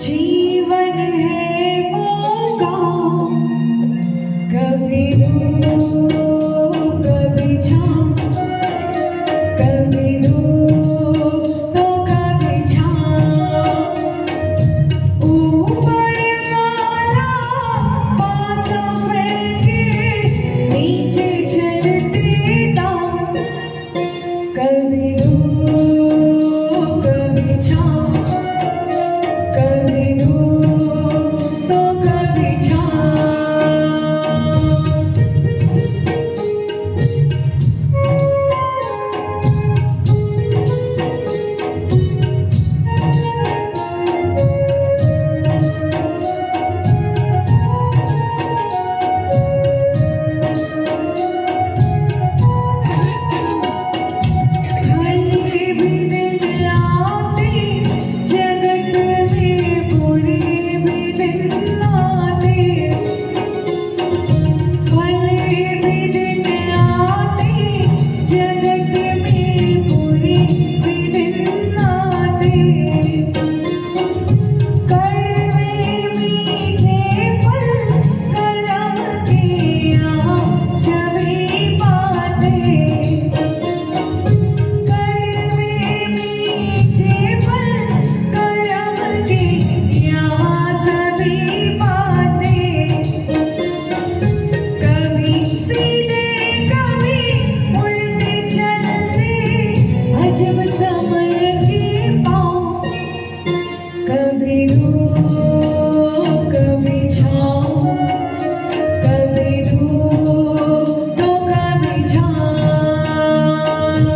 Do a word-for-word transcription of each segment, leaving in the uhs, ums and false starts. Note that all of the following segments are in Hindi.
जीवन है मौका, कभी धूप कभी छाँव, कभी धूप तो कभी छाँव। ऊपर वाला पासा फेंके, नीचे चलते दांव, कभी धूप कभी छाँव, कभी धूप तो कभी छाँव। भले भी दिन आते जगत में, बुरे भी दिन आते। भले भी दिन आते जगत में, बुरे भी दिन आते। कड़वे मीठे फल करम के यहाँ सभी पाते। कड़वे मीठे फल करम के यहाँ सभी पाते। कभी सीधे कभी उल्टे चलते, अजब समय के पाँव, कभी धूप कभी छाँव, कभी धूप तो कभी छाँव।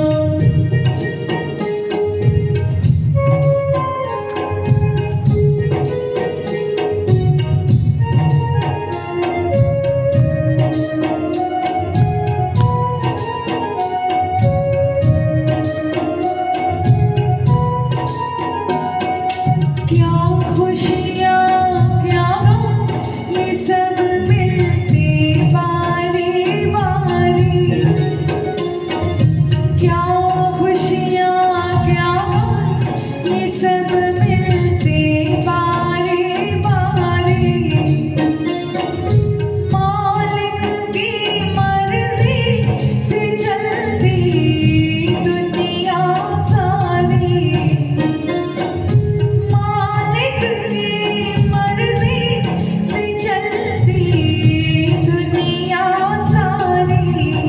क्या खुशियाँ क्या गम, ये सब मिलते बारी बारी। क्या खुशियाँ क्या गम, ये सब मिलते बारी बारी। मालिक की मर्जी से चलती दुनिया सारी। मालिक की मर्जी से चलती दुनिया सारी।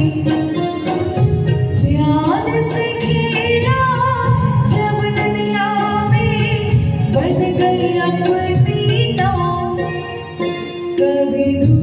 ध्यान से खेला जब दुनिया में, बन गई अपनी नाव, कभी